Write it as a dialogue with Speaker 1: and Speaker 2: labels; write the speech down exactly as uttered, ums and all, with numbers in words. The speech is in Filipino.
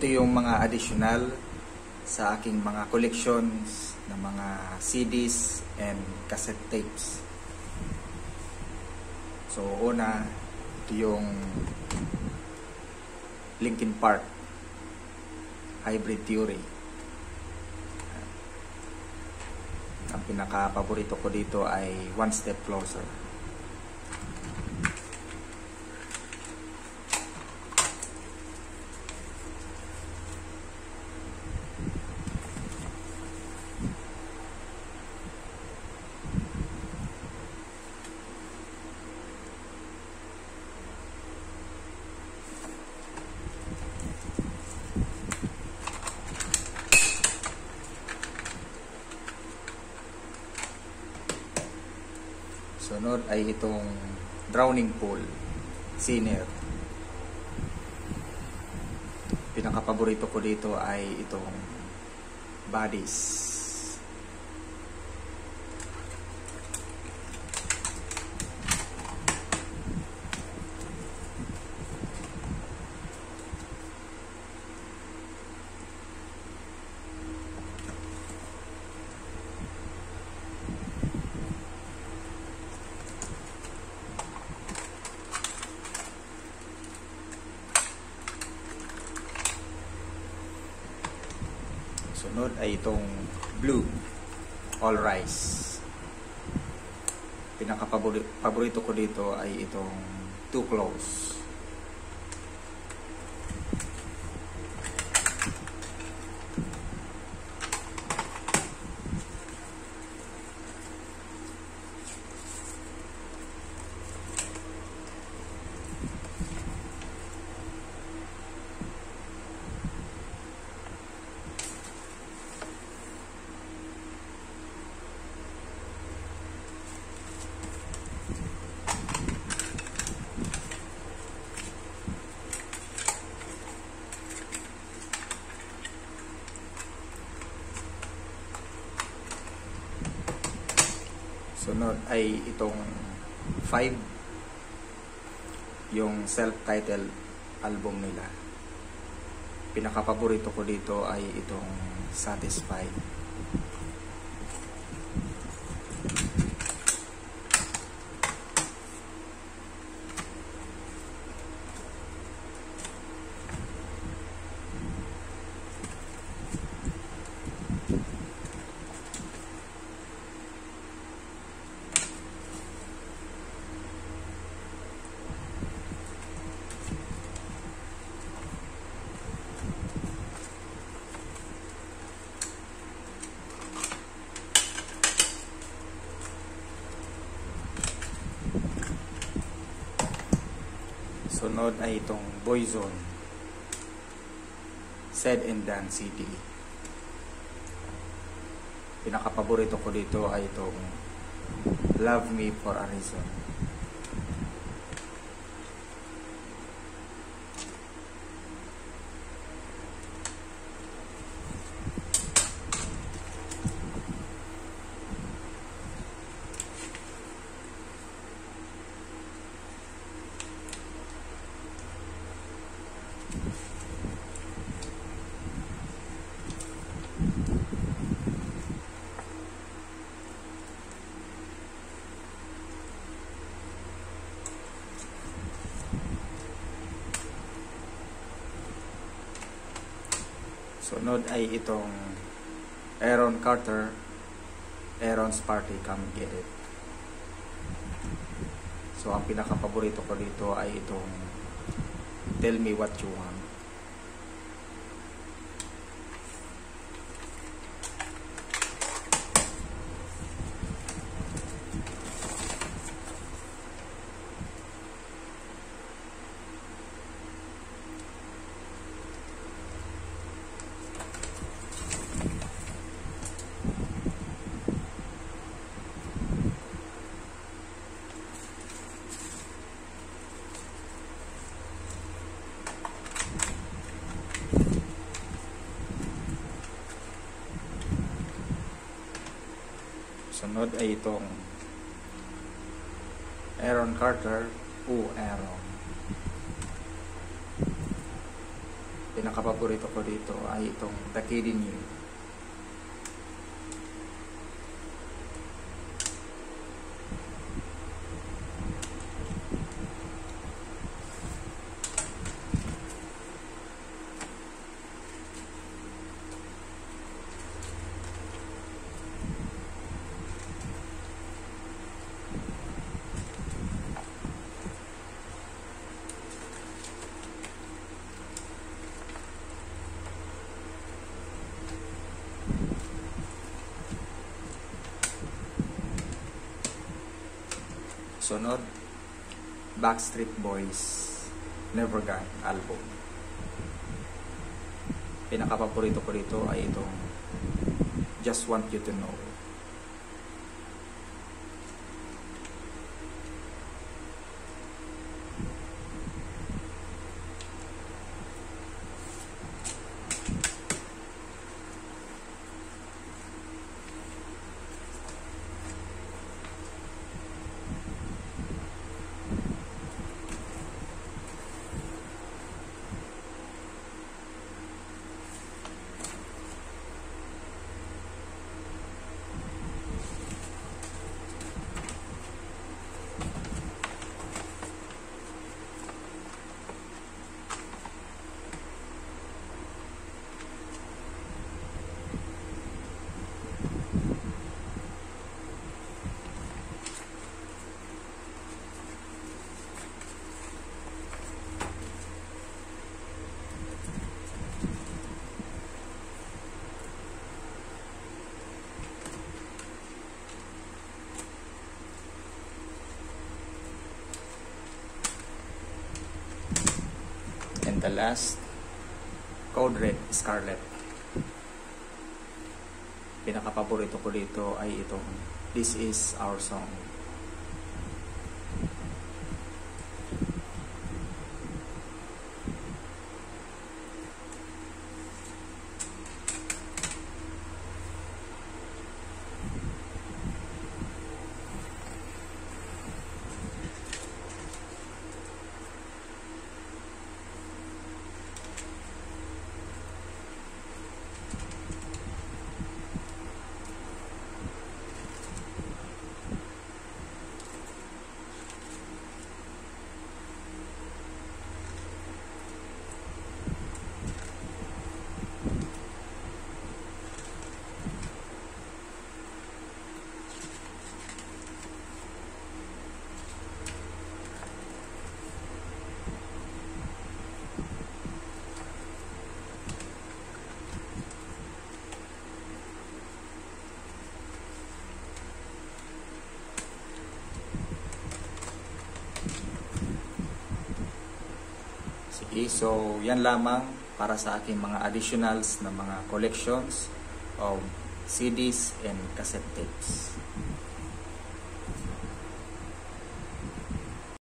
Speaker 1: ito yung mga additional sa aking mga collections ng mga C Ds and cassette tapes. So una, ito yung Linkin Park Hybrid Theory. Ang pinaka-paborito ko dito ay One Step Closer. Sunod ay itong Drowning Pool Sinner. Pinaka-paborito ko dito ay itong Bodies. Sunod ay itong Blue All Rise. Pinaka-paborito ko dito ay itong Too Close. Sunod ay itong five, yung self-titled album nila. Pinaka-paborito ko dito ay itong Satisfied. Sunod ay itong Boyzone Said and Done C D. Pinaka-paborito ko dito ay itong Love Me for a Reason. Sunod ay itong Aaron Carter, Aaron's Party, Come Get It. So ang pinaka-paborito ko dito ay itong Tell Me What You Want. Sunod ay itong Aaron Carter, Ooh Aaron. pinakapaborito ko dito ay itong Takedi New. Sunod, Backstreet Boys Never Gone album. Pinakapaborito ko dito ay itong Just Want You to Know. And the last, Code Red Scarlet. Pinakapaborito ko dito ay itong This Is Our Song. Sige, so yan lamang para sa aking mga additionals na mga collections of C Ds and cassette tapes.